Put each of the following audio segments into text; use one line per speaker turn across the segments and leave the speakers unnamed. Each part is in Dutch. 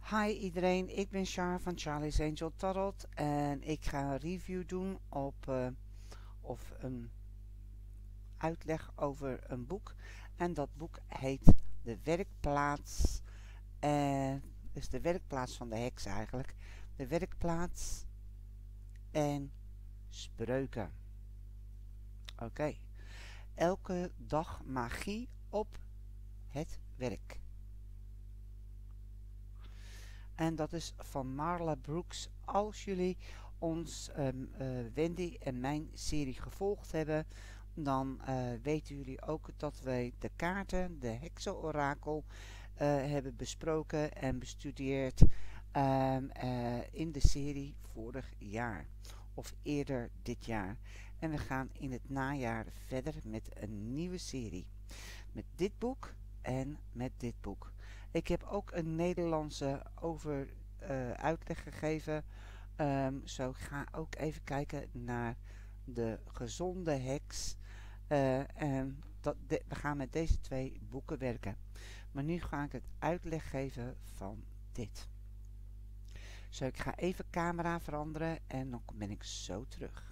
Hi iedereen, ik ben Char van Charlie's Angel Tarot en ik ga een review doen op of een uitleg over een boek. En dat boek heet De Werkplaats, is de werkplaats van de heks eigenlijk. De werkplaats en spreuken. Oké. Elke dag magie op het werk. En dat is van Marla Brooks. Als jullie ons Wendy en mijn serie gevolgd hebben, dan weten jullie ook dat wij de kaarten, de heksenorakel, hebben besproken en bestudeerd in de serie vorig jaar. Of eerder dit jaar. En we gaan in het najaar verder met een nieuwe serie. Met dit boek en met dit boek. Ik heb ook een Nederlandse uitleg gegeven. Zo ga ook even kijken naar de gezonde heks. En we gaan met deze twee boeken werken. Maar nu ga ik het uitleg geven van dit. Zo, ik ga even camera veranderen en dan ben ik zo terug.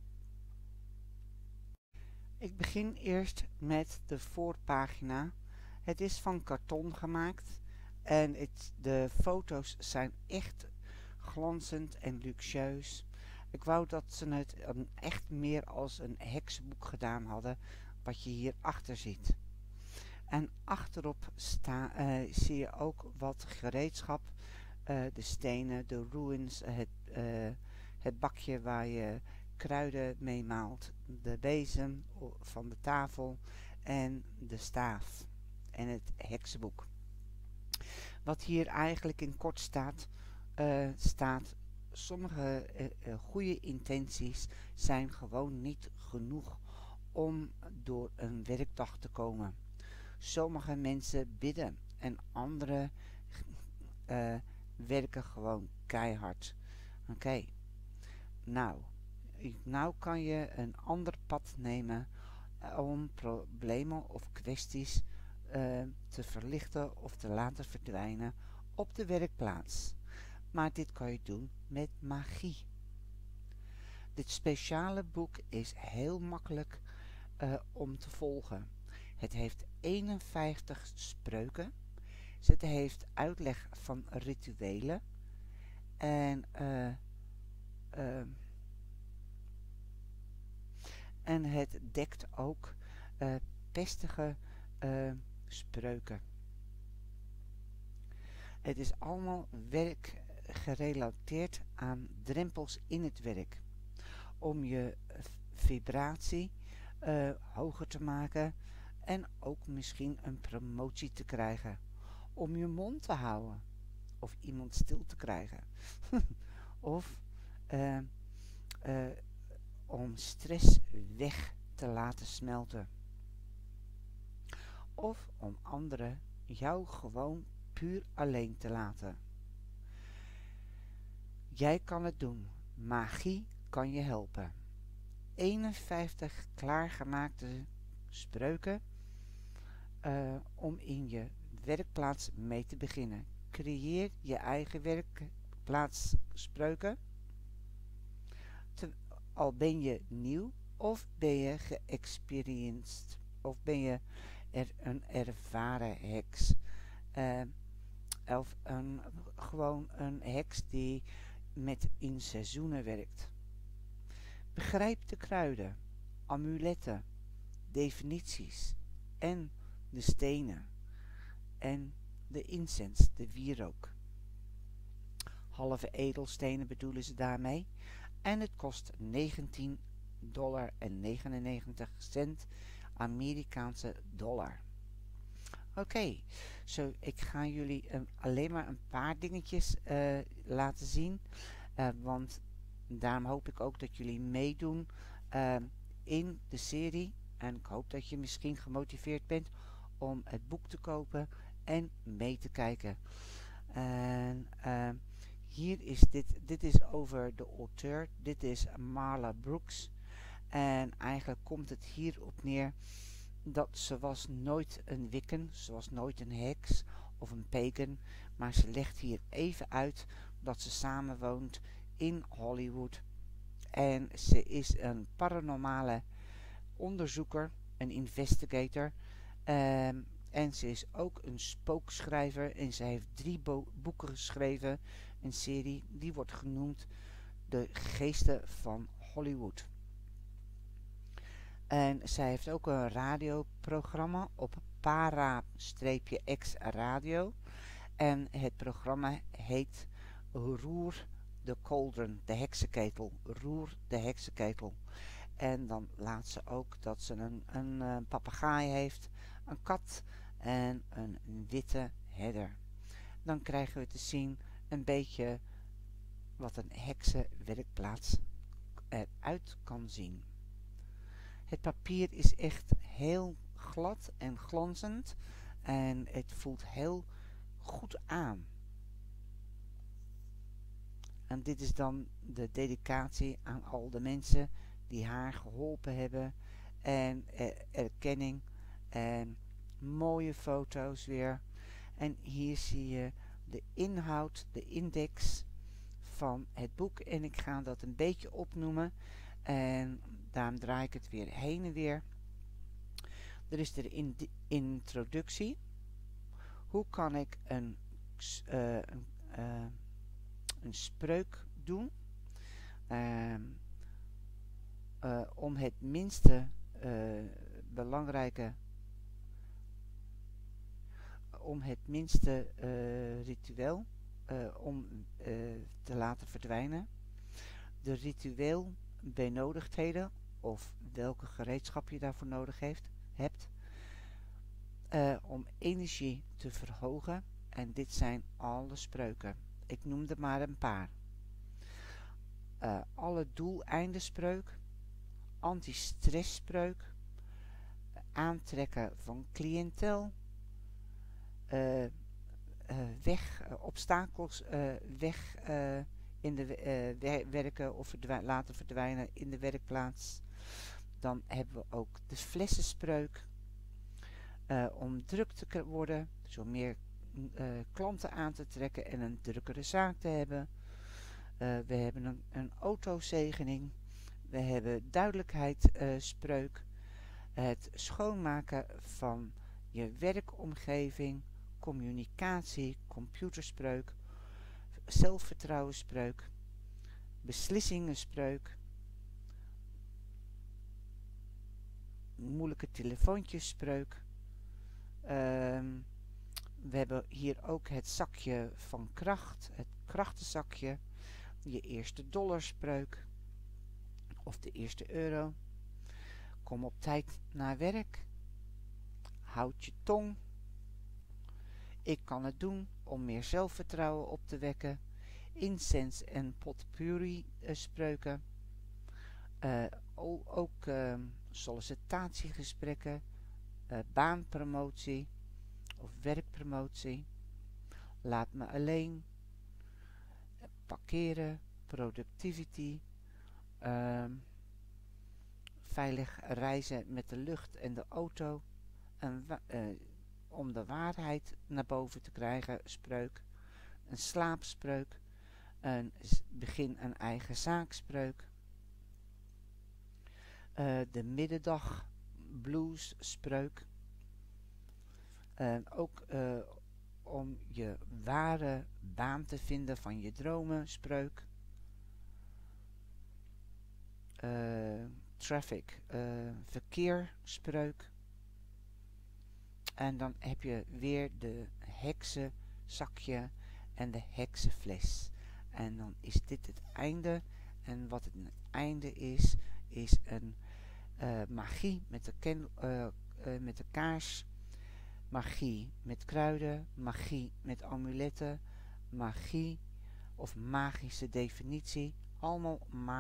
Ik begin eerst met de voorpagina. Het is van karton gemaakt en de foto's zijn echt glanzend en luxueus. Ik wou dat ze het echt meer als een heksenboek gedaan hadden, wat je hier achter ziet. En achterop zie je ook wat gereedschap, de stenen, de ruins, het bakje waar je kruiden mee maalt, de bezem van de tafel en de staaf en het heksenboek. Wat hier eigenlijk in kort staat, sommige goede intenties zijn gewoon niet genoeg om door een werkdag te komen. Sommige mensen bidden en anderen werken gewoon keihard. Oké. Nou kan je een ander pad nemen om problemen of kwesties te verlichten of te laten verdwijnen op de werkplaats. Maar dit kan je doen met magie. Dit speciale boek is heel makkelijk om te volgen. Het heeft 51 spreuken. Het heeft uitleg van rituelen. En het dekt ook pestige spreuken. Het is allemaal werk gerelateerd aan drempels in het werk. Om je vibratie hoger te maken en ook misschien een promotie te krijgen. Om je mond te houden. Of iemand stil te krijgen. Of om stress weg te laten smelten. Of om anderen jou gewoon puur alleen te laten. Jij kan het doen. Magie kan je helpen. 51 klaargemaakte spreuken om in je werkplaats mee te beginnen. Creëer je eigen werkplaatsspreuken. Al ben je nieuw of ben je geëxperienced of ben je een ervaren heks. Of gewoon een heks die in seizoenen werkt. Begrijp de kruiden, amuletten, definities en de stenen en de incense, de wierook. Halve edelstenen bedoelen ze daarmee. En het kost $19,99 Amerikaanse dollar. Oké, ik ga jullie alleen maar een paar dingetjes laten zien. Want daarom hoop ik ook dat jullie meedoen in de serie. En ik hoop dat je misschien gemotiveerd bent om het boek te kopen en mee te kijken. En hier is dit is over de auteur. Dit is Marla Brooks. En eigenlijk komt het hierop neer dat ze was nooit een Wiccan, ze was nooit een heks of een pagan, maar ze legt hier even uit dat ze samenwoont in Hollywood. En ze is een paranormale onderzoeker, een investigator. En ze is ook een spookschrijver en ze heeft 3 boeken geschreven. Een serie die wordt genoemd De Geesten van Hollywood. En zij heeft ook een radioprogramma op Para-X Radio. En het programma heet Roer de Cauldron, de heksenketel. Roer de heksenketel. En dan laat ze ook dat ze een papegaai heeft, een kat en een witte herder. Dan krijgen we te zien een beetje wat een heksenwerkplaats eruit kan zien. Het papier is echt heel glad en glanzend en het voelt heel goed aan. En dit is dan de dedicatie aan al de mensen die haar geholpen hebben en erkenning en mooie foto's weer. En hier zie je de inhoud, de index van het boek en ik ga dat een beetje opnoemen en daarom draai ik het weer heen en weer. Er is de introductie. Hoe kan ik een spreuk doen om het minste belangrijke ritueel te laten verdwijnen. De ritueel benodigdheden of welke gereedschap je daarvoor nodig hebt om energie te verhogen. En dit zijn alle spreuken. Ik noem er maar een paar. Alle doeleindenspreuk, anti-stressspreuk, aantrekken van cliëntel, obstakels weg in de werken of laten verdwijnen in de werkplaats. Dan hebben we ook de flessenspreuk, om druk te worden, zo meer klanten aan te trekken en een drukkere zaak te hebben. We hebben een autozegening. We hebben duidelijkheidsspreuk. Het schoonmaken van je werkomgeving. Communicatie, computerspreuk. Zelfvertrouwensspreuk. Beslissingenspreuk. Moeilijke telefoontjesspreuk. We hebben hier ook het zakje van kracht. Het krachtenzakje. Je eerste dollarspreuk. Of de eerste euro. Kom op tijd naar werk. Houd je tong. Ik kan het doen om meer zelfvertrouwen op te wekken. Incense en potpourri spreuken. Ook sollicitatiegesprekken. Baanpromotie. Of werkpromotie. Laat me alleen. Parkeren. Productivity. Veilig reizen met de lucht en de auto. Om de waarheid naar boven te krijgen, spreuk. Een slaapspreuk. Begin een eigen zaakspreuk. De middendag blues spreuk. Ook om je ware baan te vinden van je dromen spreuk. Traffic verkeer spreuk. En dan heb je weer de heksenzakje en de heksenfles. En dan is dit het einde. En wat het einde is een magie met de kaars. Magie met kruiden. Magie met amuletten. Magie of magische definitie. Allemaal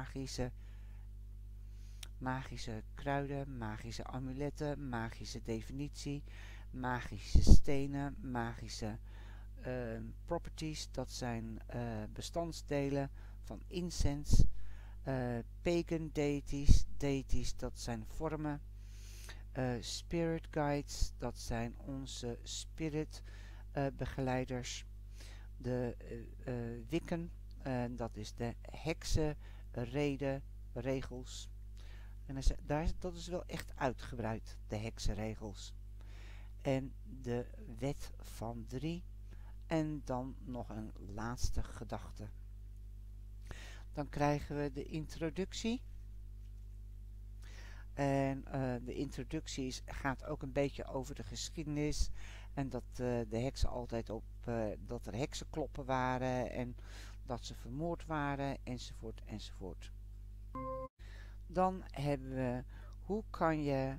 magische kruiden, magische amuletten, magische definitie, magische stenen, magische properties, dat zijn bestandsdelen van incense, pagan deities, dat zijn vormen, spirit guides, dat zijn onze spirit begeleiders. De wikken, dat is de heksenreden, regels. En dat is wel echt uitgebreid, de heksenregels. En de wet van 3. En dan nog een laatste gedachte. Dan krijgen we de introductie. En de introductie gaat ook een beetje over de geschiedenis. En dat de heksen altijd dat er heksenkloppen waren. En dat ze vermoord waren. Enzovoort, enzovoort. Dan hebben we, hoe kan je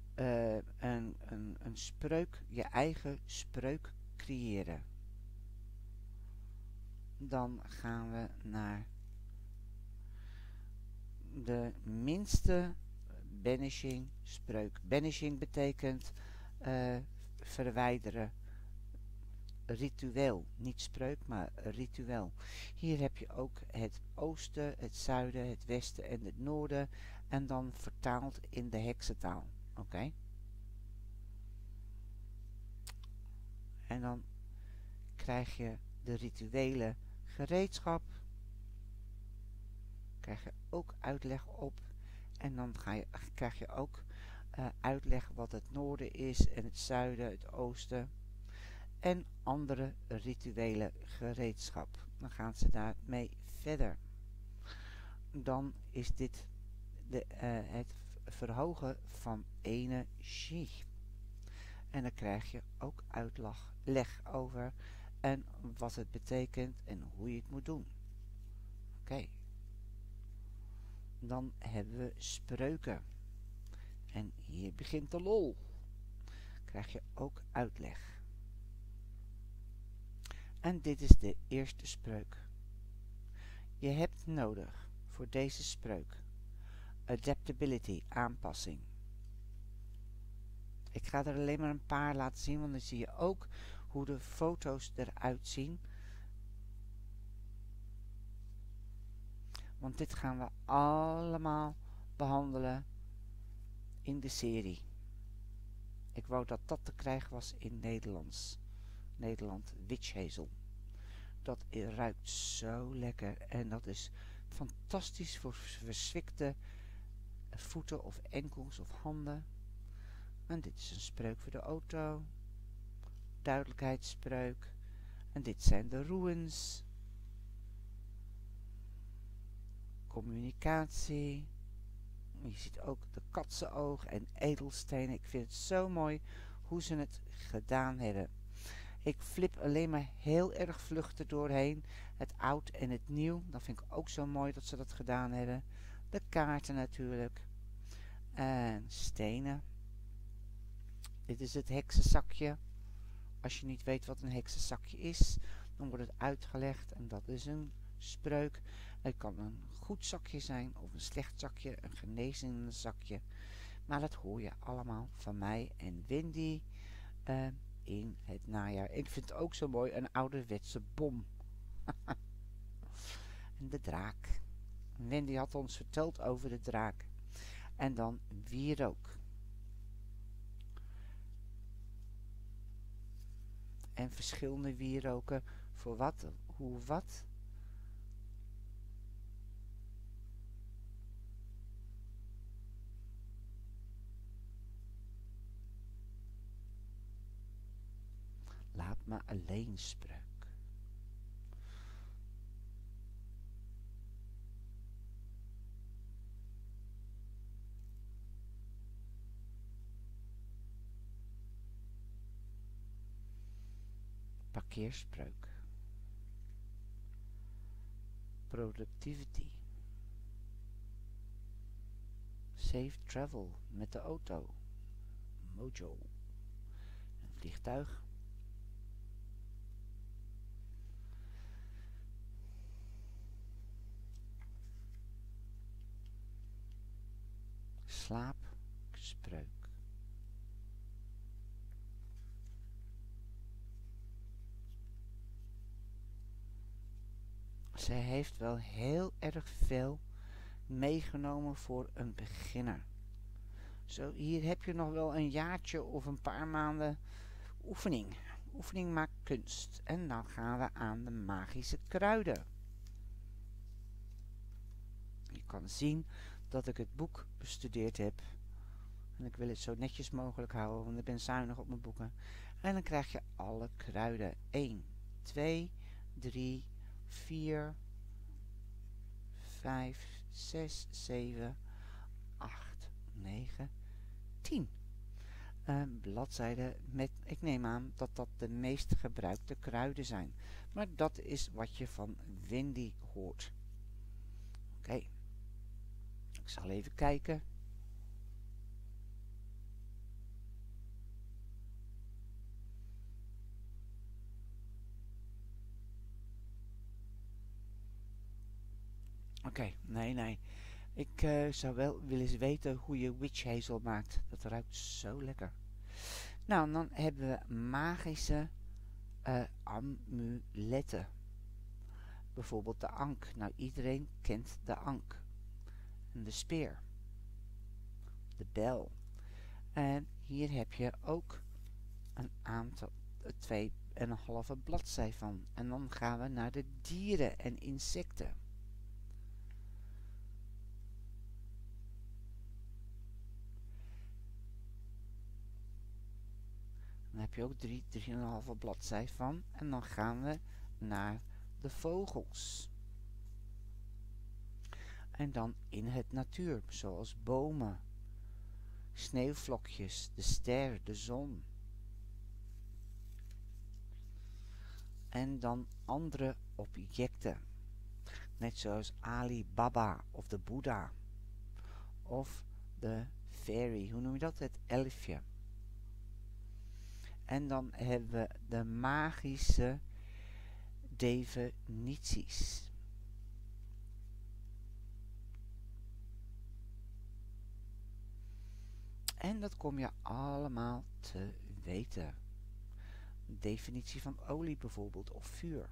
een spreuk, je eigen spreuk creëren. Dan gaan we naar de minste banishing spreuk. Banishing betekent verwijderen. Ritueel, niet spreuk, maar ritueel. Hier heb je ook het oosten, het zuiden, het westen en het noorden. En dan vertaald in de heksentaal. Oké? En dan krijg je de rituele gereedschap. Krijg je ook uitleg op. En dan krijg je ook uitleg wat het noorden is en het zuiden, het oosten. En andere rituele gereedschap. Dan gaan ze daarmee verder. Dan is dit het verhogen van energie. En dan krijg je ook uitleg over en wat het betekent en hoe je het moet doen. Oké. Dan hebben we spreuken. En hier begint de lol. Krijg je ook uitleg. En dit is de eerste spreuk. Je hebt nodig voor deze spreuk adaptability, aanpassing. Ik ga er alleen maar een paar laten zien, want dan zie je ook hoe de foto's eruit zien. Want dit gaan we allemaal behandelen in de serie. Ik wou dat dat te krijgen was in Nederland, witch hazel. Dat ruikt zo lekker en dat is fantastisch voor verzwikte voeten of enkels of handen. En dit is een spreuk voor de auto. Duidelijkheidsspreuk. En dit zijn de runes. Communicatie. Je ziet ook de katsenoog en edelstenen. Ik vind het zo mooi hoe ze het gedaan hebben. Ik flip alleen maar heel erg vlug er doorheen. Het oud en het nieuw. Dat vind ik ook zo mooi dat ze dat gedaan hebben. De kaarten natuurlijk. En stenen. Dit is het heksenzakje. Als je niet weet wat een heksenzakje is, dan wordt het uitgelegd. En dat is een spreuk. Het kan een goed zakje zijn of een slecht zakje, een genezende zakje. Maar dat hoor je allemaal van mij en Wendy in het najaar. Ik vind het ook zo mooi, een ouderwetse bom. En de draak. Wendy had ons verteld over de draak. En dan wierook. En verschillende wieroken voor wat, hoe wat. Laat me alleen spreuk. Parkeerspreuk. Productivity. Safe travel met de auto. Mojo. Een vliegtuig. Slaapspreuk. Zij heeft wel heel erg veel meegenomen voor een beginner. Zo, hier heb je nog wel een jaartje of een paar maanden Oefening maakt kunst. En dan gaan we aan de magische kruiden. Je kan zien dat ik het boek bestudeerd heb. En ik wil het zo netjes mogelijk houden, want ik ben zuinig op mijn boeken. En dan krijg je alle kruiden. 1, 2, 3, 4, 5, 6, 7, 8, 9, 10. Bladzijden met, ik neem aan dat dat de meest gebruikte kruiden zijn. Maar dat is wat je van Wendy hoort. Oké. Ik zal even kijken. Oké, nee. Ik zou wel willen weten hoe je witch hazel maakt. Dat ruikt zo lekker. Nou, dan hebben we magische amuletten. Bijvoorbeeld de ank. Nou, iedereen kent de ank. En de speer. De bel. En hier heb je ook een aantal, 2,5 bladzij van. En dan gaan we naar de dieren en insecten. Dan heb je ook 3,5 bladzij van. En dan gaan we naar de vogels. En dan in het natuur, zoals bomen, sneeuwvlokjes, de ster, de zon. En dan andere objecten. Net zoals Ali Baba of de Boeddha. Of de fairy, hoe noem je dat? Het elfje. En dan hebben we de magische definities. En dat kom je allemaal te weten. Definitie van olie bijvoorbeeld, of vuur.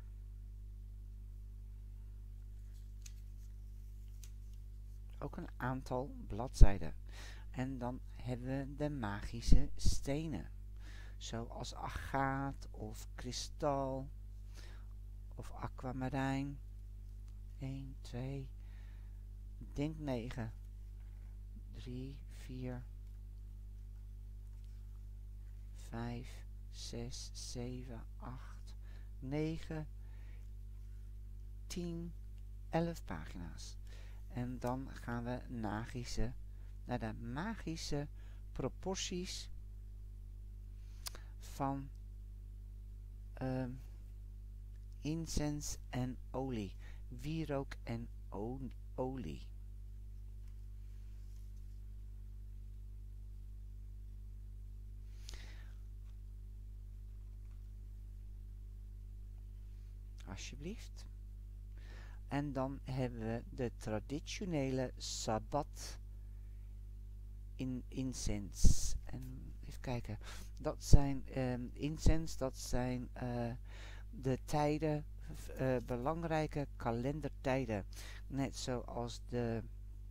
Ook een aantal bladzijden. En dan hebben we de magische stenen. Zoals agaat of kristal of aquamarijn. 1, 2, ik denk 9. 3, 4, 5, 6, 7, 8, 9, 10, 11 pagina's. En dan gaan we naar de magische proporties van incense en olie. Wierook en olie. Alsjeblieft. En dan hebben we de traditionele sabbat in incense. En even kijken. Dat zijn incense, dat zijn de tijden, belangrijke kalendertijden. Net zoals de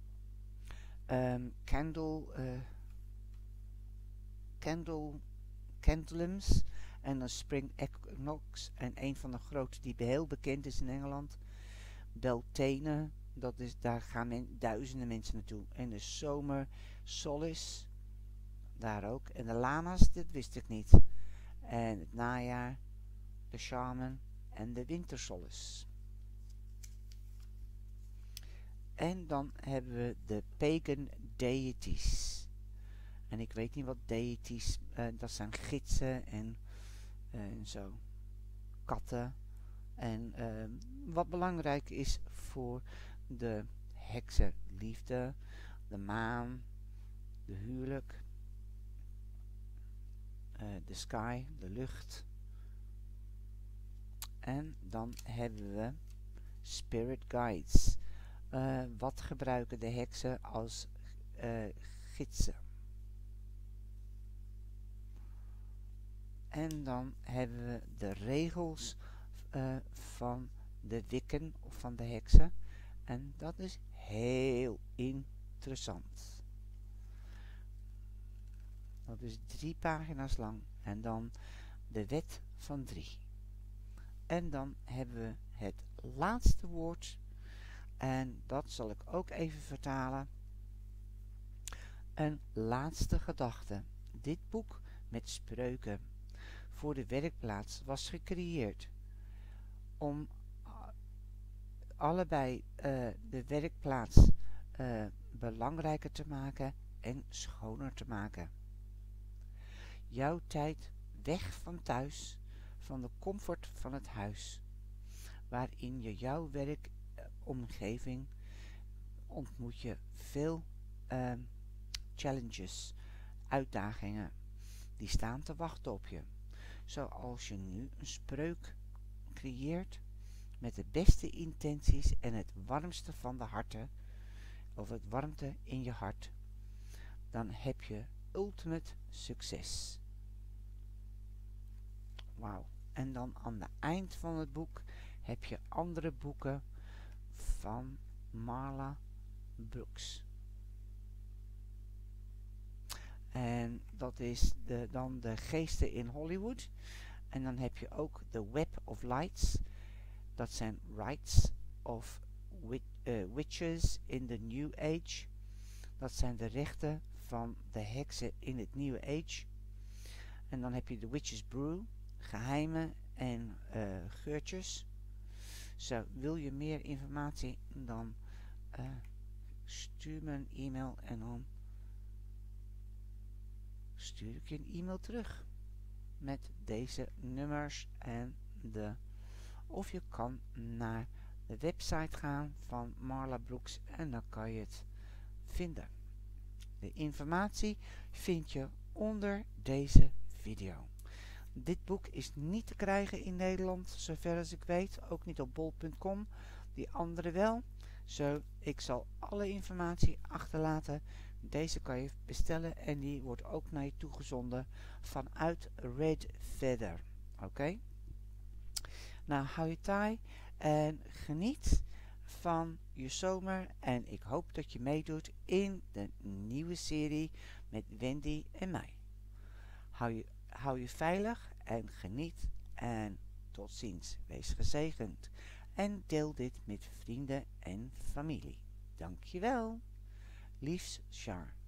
candlems en de spring equinox. En een van de grote die heel bekend is in Engeland, Beltane, daar gaan duizenden mensen naartoe. En de zomer Solace, daar ook. En de lama's, dit wist ik niet. En het najaar, de shaman en de winter Solace. En dan hebben we de pagan deities. En ik weet niet wat deities, dat zijn gidsen en zo. Katten. En wat belangrijk is voor de heksen, liefde, de maan, de huwelijk, de sky, de lucht. En dan hebben we spirit guides. Wat gebruiken de heksen als gidsen? En dan hebben we de regels van de wikken of van de heksen. En dat is heel interessant. Dat is 3 pagina's lang. En dan de wet van 3. En dan hebben we het laatste woord. En dat zal ik ook even vertalen. Een laatste gedachte. Dit boek met spreuken voor de werkplaats was gecreëerd om allebei de werkplaats belangrijker te maken en schoner te maken. Jouw tijd weg van thuis, van de comfort van het huis, waarin je jouw werkomgeving ontmoet je veel challenges, uitdagingen, die staan te wachten op je. Zoals je nu een spreuk creëert met de beste intenties en het warmste van de harten, of het warmte in je hart, dan heb je ultimate succes. Wauw. En dan aan het eind van het boek heb je andere boeken van Marla Brooks. En dat is dan de geesten in Hollywood. En dan heb je ook The Web of Lights. Dat zijn Rights of Witches in the New Age. Dat zijn de rechten van de heksen in het New Age. En dan heb je The Witch's Brew. Geheimen en geurtjes. Zo, wil je meer informatie, dan stuur me een e-mail en dan stuur ik je een e-mail terug met deze nummers en of je kan naar de website gaan van Marla Brooks en dan kan je het vinden. De informatie vind je onder deze video. Dit boek is niet te krijgen in Nederland, zover als ik weet. Ook niet op bol.com. Die andere wel. Zo, ik zal alle informatie achterlaten. Deze kan je bestellen en die wordt ook naar je toegezonden vanuit Red Feather. Oké? Nou, hou je taai en geniet van je zomer. En ik hoop dat je meedoet in de nieuwe serie met Wendy en mij. Hou je veilig en geniet en tot ziens. Wees gezegend en deel dit met vrienden en familie. Dankjewel. Liefs, Char.